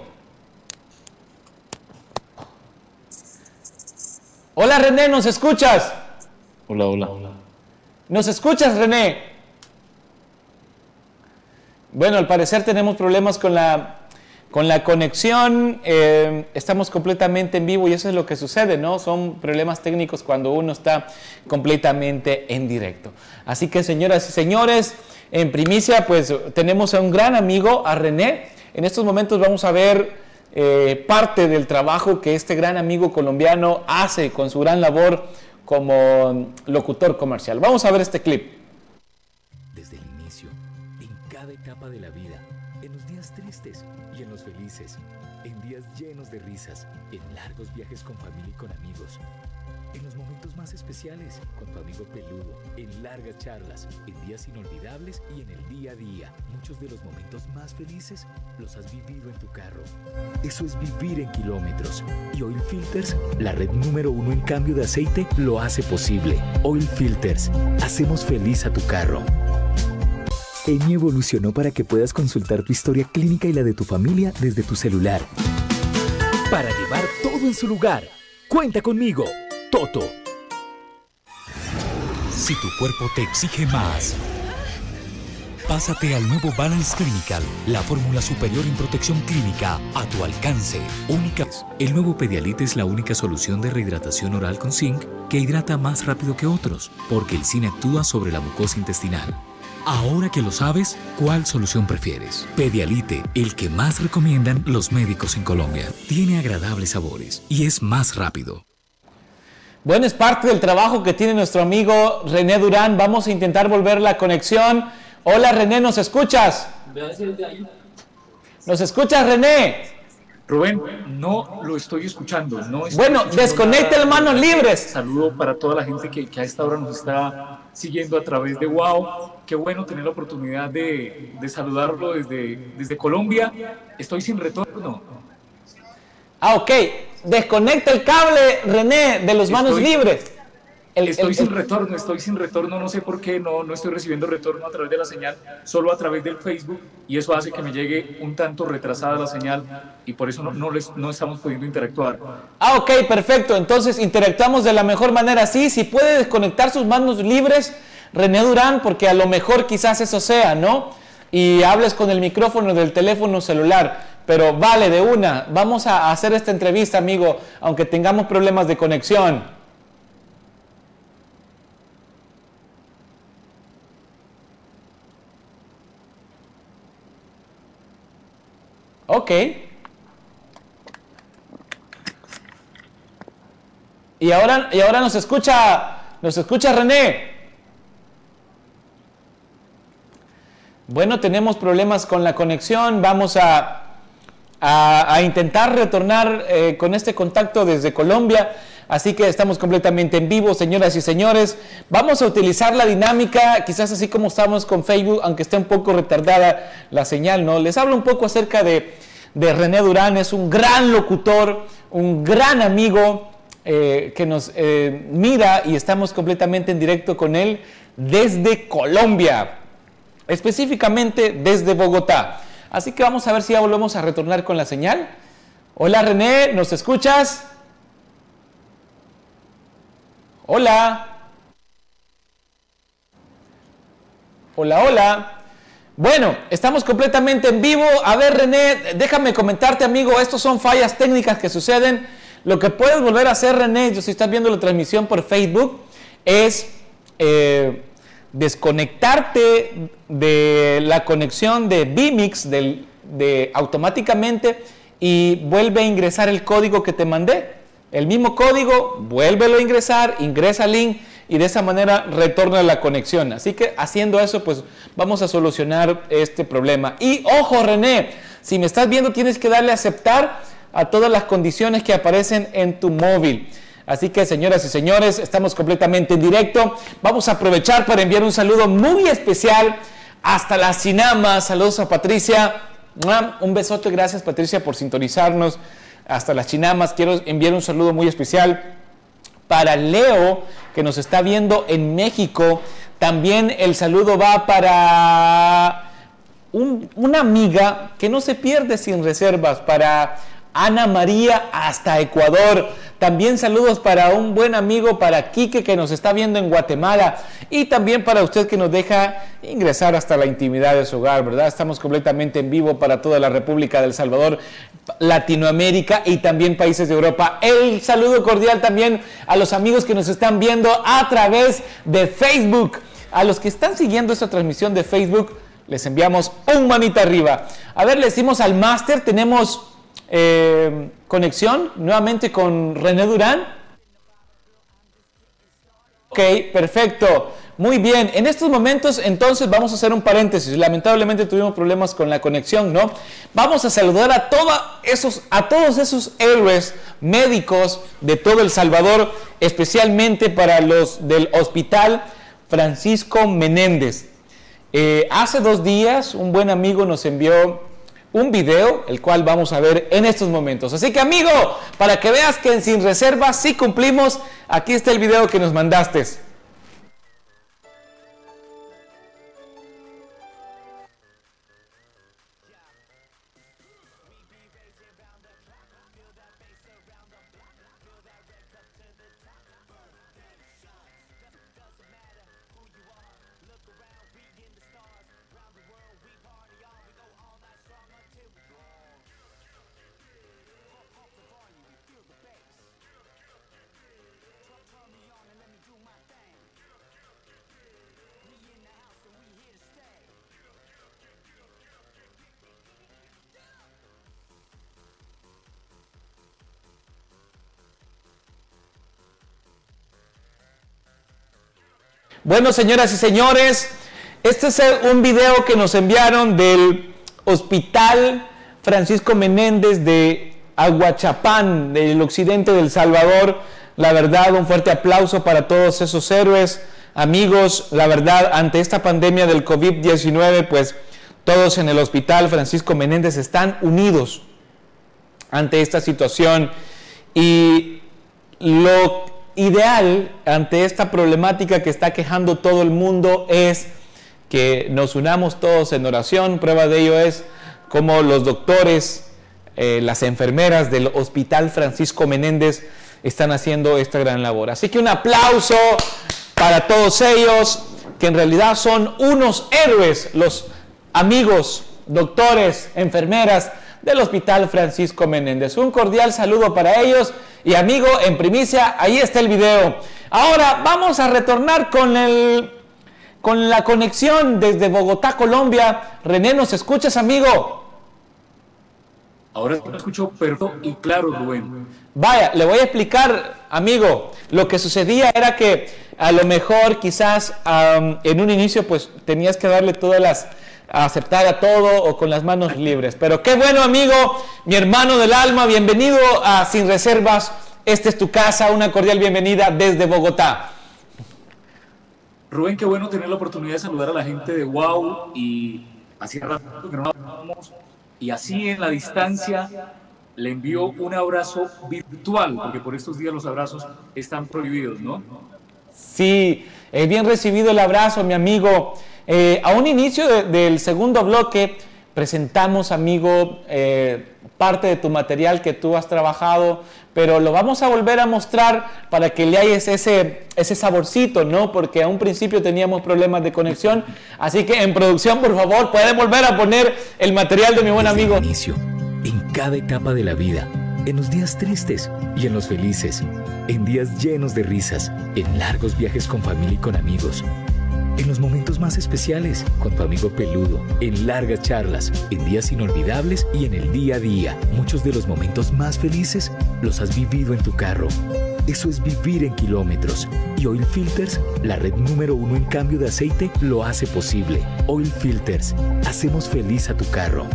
Hola, René, ¿nos escuchas? Hola, hola. ¿Nos escuchas, René? Bueno, al parecer tenemos problemas con la, con la conexión. Eh, estamos completamente en vivo y eso es lo que sucede, ¿no? Son problemas técnicos cuando uno está completamente en directo. Así que, señoras y señores, en primicia, pues tenemos a un gran amigo, a René. En estos momentos vamos a ver eh, parte del trabajo que este gran amigo colombiano hace con su gran labor como locutor comercial. Vamos a ver este clip. Desde el inicio, en cada etapa de la vida, en los días tristes y en los felices, en días llenos de risas, en largos viajes con familia y con amigos, en los momentos más especiales, con tu amigo peludo, en largas charlas, en días inolvidables y en el día a día. Muchos de los momentos más felices los has vivido en tu carro. Eso es vivir en kilómetros. Y Oil Filters, la red número uno en cambio de aceite, lo hace posible. Oil Filters, hacemos feliz a tu carro. Eni evolucionó para que puedas consultar tu historia clínica y la de tu familia desde tu celular. Para llevar todo en su lugar, cuenta conmigo. Toto. Si tu cuerpo te exige más, pásate al nuevo Balance Clinical, la fórmula superior en protección clínica a tu alcance. Única. El nuevo Pedialyte es la única solución de rehidratación oral con zinc que hidrata más rápido que otros, porque el zinc actúa sobre la mucosa intestinal. Ahora que lo sabes, ¿cuál solución prefieres? Pedialyte, el que más recomiendan los médicos en Colombia. Tiene agradables sabores y es más rápido. Bueno, es parte del trabajo que tiene nuestro amigo René Durán. Vamos a intentar volver la conexión. Hola, René, ¿nos escuchas? ¿Nos escuchas, René? Rubén, no lo estoy escuchando. No estoy bueno, escuchando desconecte las manos libres. Saludo para toda la gente que, que a esta hora nos está siguiendo a través de WOW. Qué bueno tener la oportunidad de, de saludarlo desde, desde Colombia. Estoy sin retorno. Ah, ok. Desconecta el cable, René, de las manos estoy, libres. El, estoy el, sin el... retorno, estoy sin retorno, no sé por qué, no, no estoy recibiendo retorno a través de la señal, solo a través del Facebook, y eso hace que me llegue un tanto retrasada la señal, y por eso no, no, les, no estamos pudiendo interactuar. Ah, ok, perfecto, entonces interactuamos de la mejor manera, sí, si puede desconectar sus manos libres, René Durán, porque a lo mejor quizás eso sea, ¿no? Y hables con el micrófono del teléfono celular. Pero vale, de una, vamos a hacer esta entrevista, amigo, aunque tengamos problemas de conexión. Ok. Y ahora, y ahora nos escucha, nos escucha René. Bueno, tenemos problemas con la conexión, vamos a... A, a intentar retornar eh, con este contacto desde Colombia, así que estamos completamente en vivo, señoras y señores. Vamos a utilizar la dinámica, quizás así como estamos con Facebook, aunque esté un poco retardada la señal, ¿no? Les hablo un poco acerca de, de René Durán. Es un gran locutor, un gran amigo eh, que nos eh, mira y estamos completamente en directo con él desde Colombia, específicamente desde Bogotá. Así que vamos a ver si ya volvemos a retornar con la señal. Hola, René, ¿nos escuchas? Hola. Hola, hola. Bueno, estamos completamente en vivo. A ver, René, déjame comentarte, amigo, estos son fallas técnicas que suceden. Lo que puedes volver a hacer, René, si estás viendo la transmisión por Facebook, es... Eh, desconectarte de la conexión de vMix del, de automáticamente y vuelve a ingresar el código que te mandé. El mismo código, vuélvelo a ingresar, ingresa el link y de esa manera retorna la conexión. Así que haciendo eso, pues vamos a solucionar este problema. Y ojo, René, si me estás viendo tienes que darle a aceptar a todas las condiciones que aparecen en tu móvil. Así que, señoras y señores, estamos completamente en directo. Vamos a aprovechar para enviar un saludo muy especial hasta las Chinamas. Saludos a Patricia. Un besote, gracias Patricia por sintonizarnos hasta las Chinamas. Quiero enviar un saludo muy especial para Leo, que nos está viendo en México. También el saludo va para un, una amiga que no se pierde Sin Reservas, para Ana María hasta Ecuador. También saludos para un buen amigo, para Quique, que nos está viendo en Guatemala, y también para usted que nos deja ingresar hasta la intimidad de su hogar, ¿verdad? Estamos completamente en vivo para toda la República del Salvador, Latinoamérica y también países de Europa. El saludo cordial también a los amigos que nos están viendo a través de Facebook. A los que están siguiendo esta transmisión de Facebook, les enviamos un manita arriba. A ver, le decimos al máster, tenemos eh, conexión nuevamente con René Durán. Ok, perfecto. Muy bien, en estos momentos entonces vamos a hacer un paréntesis. Lamentablemente tuvimos problemas con la conexión, ¿no? Vamos a saludar a, toda esos, a todos esos héroes médicos de todo El Salvador, especialmente para los del Hospital Francisco Menéndez. Eh, hace dos días un buen amigo nos envió un video, el cual vamos a ver en estos momentos. Así que, amigo, para que veas que en Sin Reservas sí cumplimos, aquí está el video que nos mandaste. Bueno, señoras y señores, este es un video que nos enviaron del Hospital Francisco Menéndez de Aguachapán, del occidente de El Salvador. La verdad, un fuerte aplauso para todos esos héroes, amigos. La verdad, ante esta pandemia del COVID diecinueve, pues todos en el Hospital Francisco Menéndez están unidos ante esta situación. Y lo ideal ante esta problemática que está quejando todo el mundo es que nos unamos todos en oración. Prueba de ello es como los doctores, eh, las enfermeras del Hospital Francisco Menéndez están haciendo esta gran labor. Así que un aplauso para todos ellos, que en realidad son unos héroes, los amigos, doctores, enfermeras del Hospital Francisco Menéndez. Un cordial saludo para ellos. Y amigo, en primicia, ahí está el video. Ahora vamos a retornar con, el, con la conexión desde Bogotá, Colombia. René, ¿nos escuchas, amigo? Ahora lo escucho perfecto y claro, Rubén. Vaya, le voy a explicar, amigo. Lo que sucedía era que a lo mejor quizás um, en un inicio pues tenías que darle todas las... a aceptar a todo o con las manos libres. Pero qué bueno, amigo, mi hermano del alma, bienvenido a Sin Reservas. Esta es tu casa, una cordial bienvenida desde Bogotá. Rubén, qué bueno tener la oportunidad de saludar a la gente de WOW y así rato que no hablamos, y así en la distancia le envío un abrazo virtual, porque por estos días los abrazos están prohibidos, ¿no? Sí, eh, bien recibido el abrazo, mi amigo. Eh, a un inicio de, del segundo bloque presentamos, amigo, eh, parte de tu material que tú has trabajado, pero lo vamos a volver a mostrar para que le hayas ese, ese saborcito, ¿no? Porque a un principio teníamos problemas de conexión, así que en producción, por favor, pueden volver a poner el material de mi buen amigo. Desde el inicio, en cada etapa de la vida, en los días tristes y en los felices, en días llenos de risas, en largos viajes con familia y con amigos, en los momentos más especiales, con tu amigo peludo, en largas charlas, en días inolvidables y en el día a día. Muchos de los momentos más felices los has vivido en tu carro. Eso es vivir en kilómetros. Y Oil Filters, la red número uno en cambio de aceite, lo hace posible. Oil Filters, hacemos feliz a tu carro.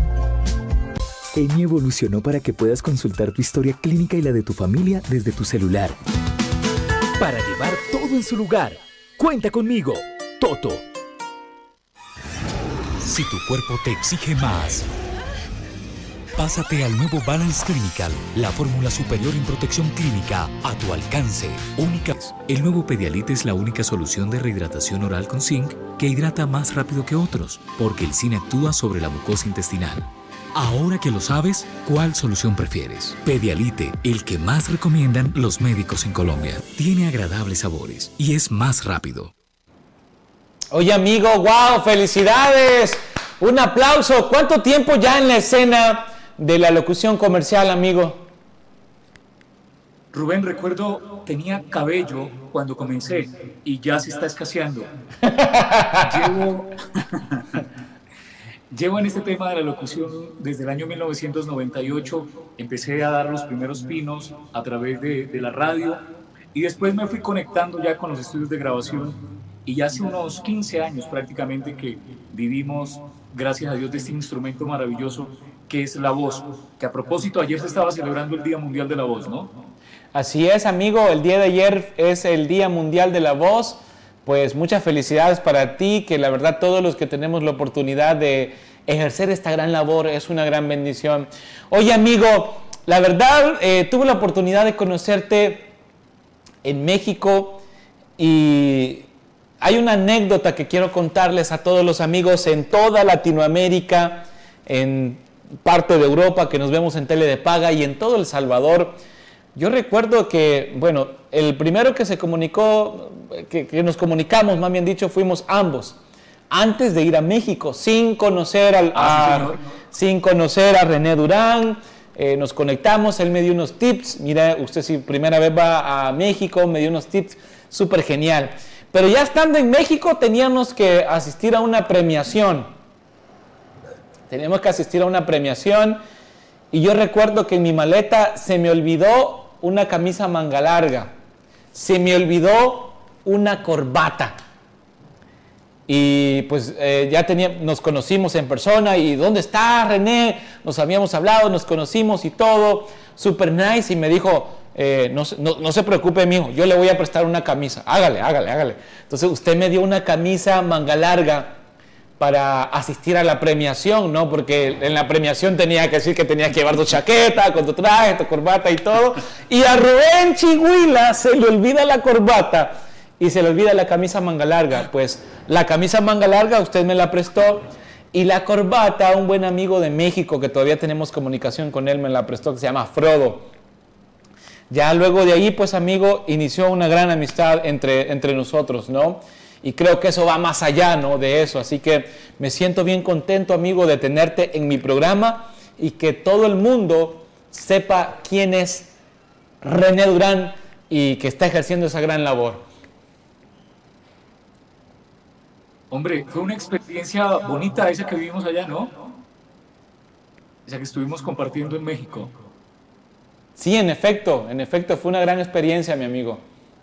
Eni evolucionó para que puedas consultar tu historia clínica y la de tu familia desde tu celular. Para llevar todo en su lugar, cuenta conmigo. Toto. Si tu cuerpo te exige más, Pásate al nuevo Balance Clinical, la fórmula superior en protección clínica a tu alcance. Única. El nuevo Pedialit es la única solución de rehidratación oral con zinc que hidrata más rápido que otros, porque el zinc actúa sobre la mucosa intestinal. Ahora que lo sabes, ¿cuál solución prefieres? Pedialite, el que más recomiendan los médicos en Colombia. Tiene agradables sabores y es más rápido. Oye, amigo, wow, felicidades. Un aplauso. ¿Cuánto tiempo ya en la escena de la locución comercial, amigo? Rubén, recuerdo, tenía cabello cuando comencé y ya se está escaseando. Llevo, llevo en este tema de la locución desde el año mil novecientos noventa y ocho. Empecé a dar los primeros pinos a través de, de la radio y después me fui conectando ya con los estudios de grabación y ya hace unos quince años prácticamente que vivimos, gracias a Dios, de este instrumento maravilloso que es la voz, que a propósito ayer se estaba celebrando el Día Mundial de la Voz, ¿no? Así es, amigo, el día de ayer es el Día Mundial de la Voz. Pues muchas felicidades para ti, que la verdad todos los que tenemos la oportunidad de ejercer esta gran labor es una gran bendición. Oye, amigo, la verdad eh, tuve la oportunidad de conocerte en México y hay una anécdota que quiero contarles a todos los amigos en toda Latinoamérica, en parte de Europa, que nos vemos en Tele de Paga, y en todo El Salvador. Yo recuerdo que, bueno, el primero que se comunicó, que, que nos comunicamos, más bien dicho, fuimos ambos, antes de ir a México, sin conocer, al, a, sin conocer a René Durán. Eh, nos conectamos, él me dio unos tips. Mira, usted si primera vez va a México, me dio unos tips, súper genial. Pero ya estando en México teníamos que asistir a una premiación. Teníamos que asistir a una premiación y yo recuerdo que en mi maleta se me olvidó una camisa manga larga, se me olvidó una corbata y pues eh, ya tenía, nos conocimos en persona y ¿dónde está René? Nos habíamos hablado, nos conocimos y todo, super nice, y me dijo, eh, no, no, no se preocupe, mijo, yo le voy a prestar una camisa, hágale, hágale, hágale. Entonces usted me dio una camisa manga larga para asistir a la premiación, ¿no? Porque en la premiación tenía que decir que tenías que llevar tu chaqueta, con tu traje, tu corbata y todo. Y a Rubén Chigüila se le olvida la corbata y se le olvida la camisa manga larga. Pues la camisa manga larga usted me la prestó y la corbata, un buen amigo de México que todavía tenemos comunicación con él, me la prestó, que se llama Frodo. Ya luego de ahí, pues amigo, inició una gran amistad entre, entre nosotros, ¿no? Y creo que eso va más allá, ¿no?, de eso. Así que me siento bien contento, amigo, de tenerte en mi programa y que todo el mundo sepa quién es René Durán y que está ejerciendo esa gran labor. Hombre, fue una experiencia bonita esa que vivimos allá, ¿no? Esa que estuvimos compartiendo en México. Sí, en efecto, en efecto, fue una gran experiencia, mi amigo.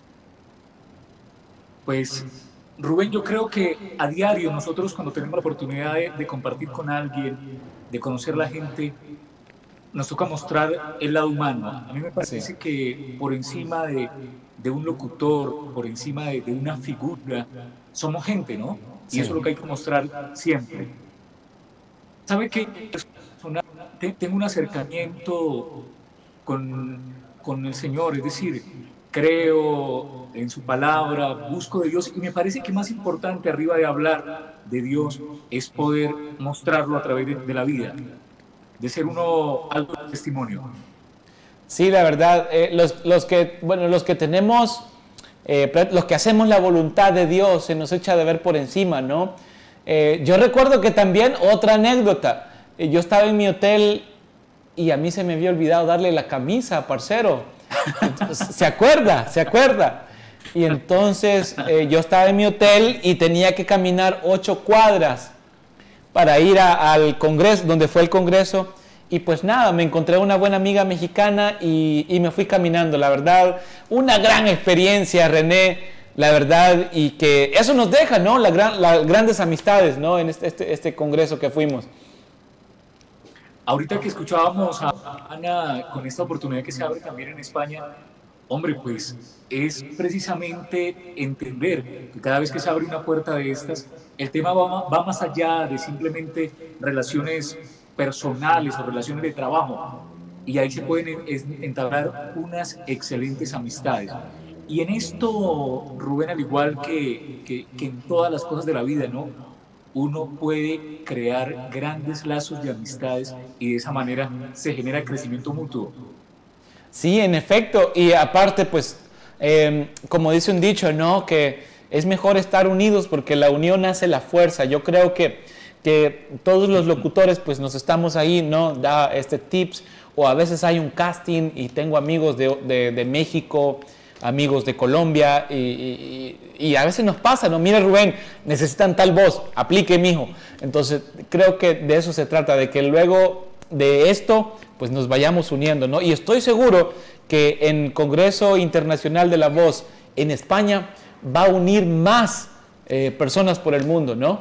Pues, Rubén, yo creo que a diario nosotros cuando tenemos la oportunidad de, de compartir con alguien, de conocer a la gente, nos toca mostrar el lado humano. A mí me parece sí. que por encima de, de un locutor, por encima de, de una figura, somos gente, ¿no? Y sí. eso es lo que hay que mostrar siempre. ¿Sabe qué? Tengo un acercamiento con, con el Señor, es decir, creo en su palabra, busco de Dios, y me parece que más importante arriba de hablar de Dios es poder mostrarlo a través de, de la vida, de ser uno algo de testimonio. Sí, la verdad, eh, los, los que, bueno, los que tenemos, eh, los que hacemos la voluntad de Dios, se nos echa de ver por encima, ¿no? Eh, yo recuerdo que también, otra anécdota, eh, yo estaba en mi hotel y a mí se me había olvidado darle la camisa, parcero. Entonces, ¿se acuerda? ¿Se acuerda? Y entonces eh, yo estaba en mi hotel y tenía que caminar ocho cuadras para ir a, al congreso, donde fue el congreso. Y pues nada, me encontré una buena amiga mexicana y, y me fui caminando. La verdad, una gran experiencia, René, la verdad, y que eso nos deja, ¿no? La gran, las grandes amistades, ¿no? En este, este, este congreso que fuimos. Ahorita que escuchábamos a Ana con esta oportunidad que se abre también en España, hombre, pues es precisamente entender que cada vez que se abre una puerta de estas, el tema va, va más allá de simplemente relaciones personales o relaciones de trabajo. Y ahí se pueden entablar unas excelentes amistades. Y en esto, Rubén, al igual que, que, que en todas las cosas de la vida, ¿no? Uno puede crear grandes lazos de amistades y de esa manera se genera crecimiento mutuo. Sí, en efecto, y aparte, pues, eh, como dice un dicho, ¿no? Que es mejor estar unidos porque la unión hace la fuerza. Yo creo que, que todos los locutores, pues, nos estamos ahí, ¿no? Da este tips, o a veces hay un casting y tengo amigos de, de, de México, amigos de Colombia, y, y, y a veces nos pasa, ¿no? Mira, Rubén, necesitan tal voz, aplique, mijo. Entonces, creo que de eso se trata, de que luego de esto, pues nos vayamos uniendo, ¿no? Y estoy seguro que en Congreso Internacional de la Voz en España va a unir más eh, personas por el mundo, ¿no?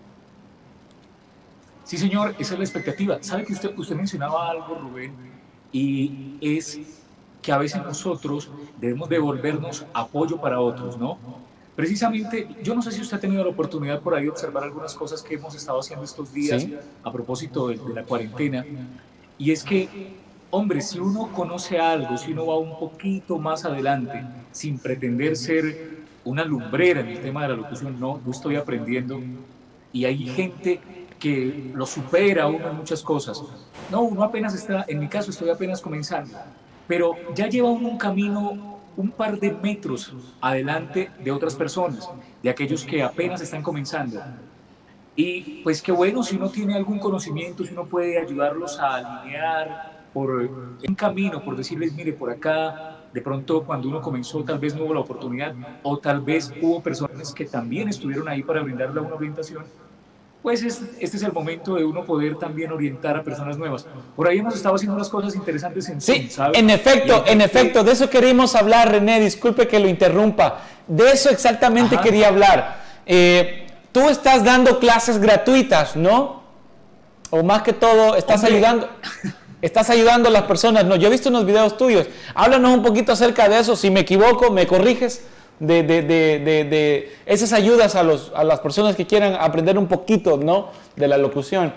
Sí, señor, esa es la expectativa. ¿Sabe que usted, usted mencionaba algo, Rubén? Y es que a veces nosotros debemos devolvernos apoyo para otros, ¿no? Precisamente, yo no sé si usted ha tenido la oportunidad por ahí de observar algunas cosas que hemos estado haciendo estos días, ¿sí?, a propósito de, de la cuarentena, y es que, hombre, si uno conoce algo, si uno va un poquito más adelante, sin pretender ser una lumbrera en el tema de la locución, no, yo estoy aprendiendo, y hay gente que lo supera a uno en muchas cosas. No, uno apenas está, en mi caso estoy apenas comenzando, pero ya lleva uno un camino un par de metros adelante de otras personas, de aquellos que apenas están comenzando. Y pues qué bueno si uno tiene algún conocimiento, si uno puede ayudarlos a alinear por un camino, por decirles, mire, por acá, de pronto cuando uno comenzó tal vez no hubo la oportunidad, o tal vez hubo personas que también estuvieron ahí para brindarle una orientación. Pues este es el momento de uno poder también orientar a personas nuevas. Por ahí hemos estado haciendo unas cosas interesantes en Sí, Zoom, ¿sabe? en efecto, Y en efecto, de eso queríamos hablar, René, disculpe que lo interrumpa. De eso exactamente Ajá. quería hablar. Eh, tú estás dando clases gratuitas, ¿no? O más que todo, estás Hombre. ayudando, estás ayudando a las personas. No, yo he visto unos videos tuyos. Háblanos un poquito acerca de eso. Si me equivoco, me corriges. De, de, de, de, de esas ayudas a, los, a las personas que quieran aprender un poquito, ¿no?, de la locución.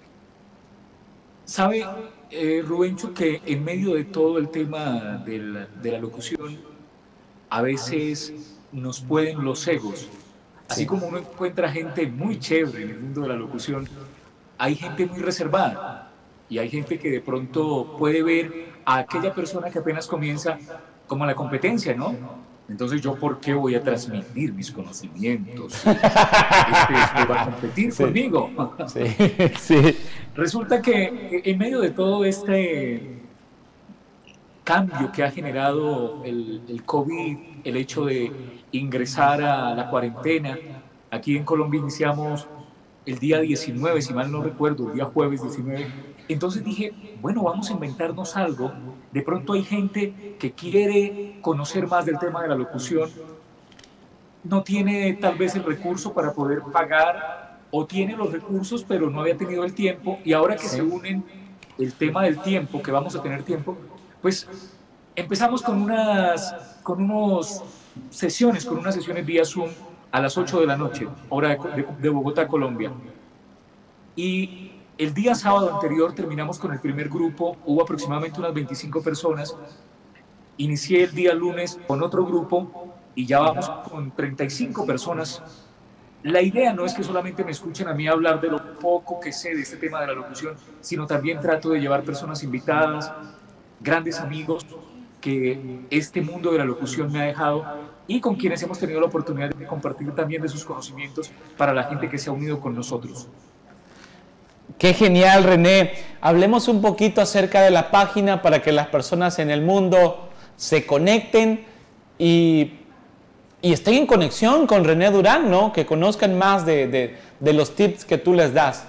Sabe, eh, Rubencho, que en medio de todo el tema de la, de la locución, a veces nos pueden los egos. Así Sí. como uno encuentra gente muy chévere en el mundo de la locución, hay gente muy reservada. Y hay gente que de pronto puede ver a aquella persona que apenas comienza como la competencia, ¿no? Entonces, ¿yo por qué voy a transmitir mis conocimientos? Este, este va a competir Sí. conmigo. Sí, sí. Resulta que en medio de todo este cambio que ha generado el, el COVID, el hecho de ingresar a la cuarentena, aquí en Colombia iniciamos el día diecinueve, si mal no recuerdo, el día jueves diecinueve. Entonces dije, bueno, vamos a inventarnos algo. De pronto hay gente que quiere conocer más del tema de la locución, no tiene tal vez el recurso para poder pagar, o tiene los recursos pero no había tenido el tiempo, y ahora que se unen el tema del tiempo, que vamos a tener tiempo, pues empezamos con unas con unos sesiones, con unas sesiones vía Zoom a las ocho de la noche, hora de, de, de Bogotá, Colombia. Y el día sábado anterior terminamos con el primer grupo, hubo aproximadamente unas veinticinco personas. Inicié el día lunes con otro grupo y ya vamos con treinta y cinco personas. La idea no es que solamente me escuchen a mí hablar de lo poco que sé de este tema de la locución, sino también trato de llevar personas invitadas, grandes amigos que este mundo de la locución me ha dejado y con quienes hemos tenido la oportunidad de compartir también de sus conocimientos para la gente que se ha unido con nosotros. Qué genial, René. Hablemos un poquito acerca de la página para que las personas en el mundo se conecten y, y estén en conexión con René Durán, ¿no? Que conozcan más de, de, de los tips que tú les das.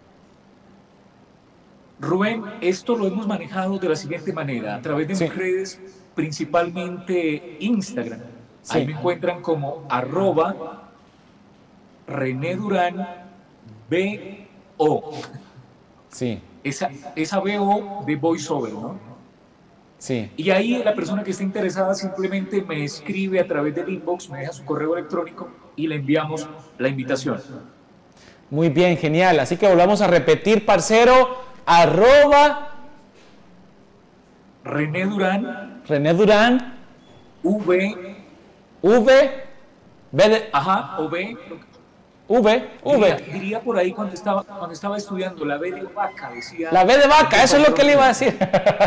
Rubén, esto lo hemos manejado de la siguiente manera, a través de Sí. mis redes, principalmente Instagram. Ahí Sí. me encuentran como arroba René Durán B O. Sí, Esa, esa B O de voiceover, ¿no? sí. Y ahí la persona que esté interesada simplemente me escribe a través del inbox, me deja su correo electrónico y le enviamos la invitación. Muy bien, genial. Así que volvamos a repetir, parcero. arroba René Durán. René Durán. V. V. B de, Ajá, o V. V. V. Diría, diría por ahí cuando estaba, cuando estaba estudiando, la B de vaca, decía. La B de vaca, eso es lo que le iba a decir.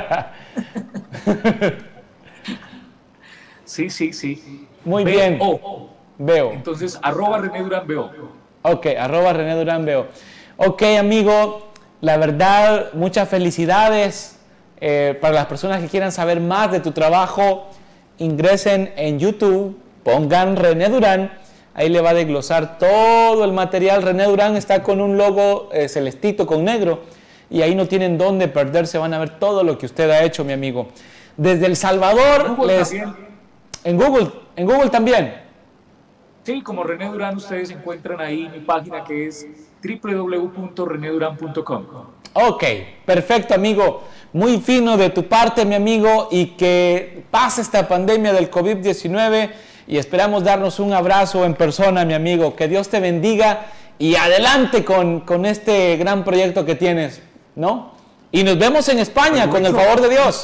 Sí, sí, sí. Muy B bien. O. Veo. Entonces, arroba René Durán Veo. Ok, arroba René Durán Veo. Ok, amigo, la verdad, muchas felicidades. Eh, para las personas que quieran saber más de tu trabajo, ingresen en YouTube, pongan René Durán, ahí le va a desglosar todo el material. René Durán está con un logo eh, celestito con negro y ahí no tienen dónde perderse, van a ver todo lo que usted ha hecho, mi amigo. Desde El Salvador, Google les... también. en Google, en Google también. Sí, como René Durán, ustedes encuentran ahí mi página que es w w w punto rené durán punto com. Ok, perfecto, amigo. Muy fino de tu parte, mi amigo, y que pase esta pandemia del COVID diecinueve y esperamos darnos un abrazo en persona, mi amigo. Que Dios te bendiga y adelante con, con este gran proyecto que tienes, ¿no? Y nos vemos en España, con el favor de Dios.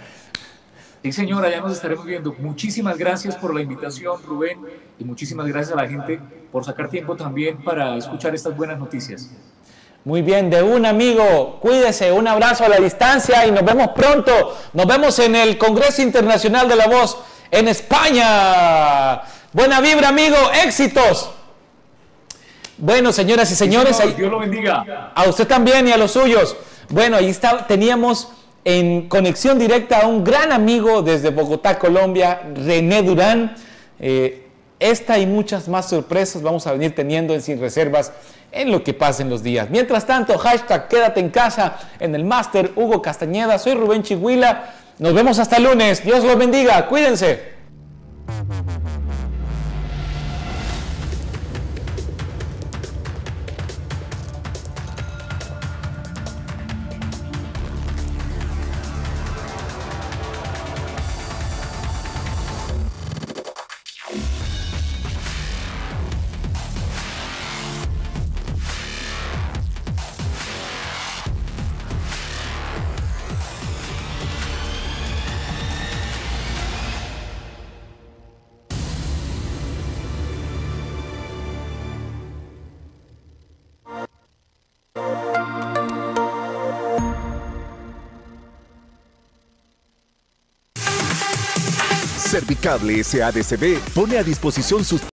Sí, señora, ya nos estaremos viendo. Muchísimas gracias por la invitación, Rubén, y muchísimas gracias a la gente por sacar tiempo también para escuchar estas buenas noticias. Muy bien, de un amigo, cuídese, un abrazo a la distancia y nos vemos pronto. Nos vemos en el Congreso Internacional de la Voz en España. Buena vibra, amigo, éxitos. Bueno, señoras y señores, Sí, señor, ahí, Dios lo bendiga. a usted también y a los suyos. Bueno, ahí está, teníamos en conexión directa a un gran amigo desde Bogotá, Colombia, René Durán. Eh, esta y muchas más sorpresas vamos a venir teniendo en Sin Reservas en lo que pasen los días. Mientras tanto, hashtag quédate en casa en el máster Hugo Castañeda. Soy Rubén Chigüila. Nos vemos hasta el lunes. Dios los bendiga. Cuídense. Servicable S A D C B pone a disposición sus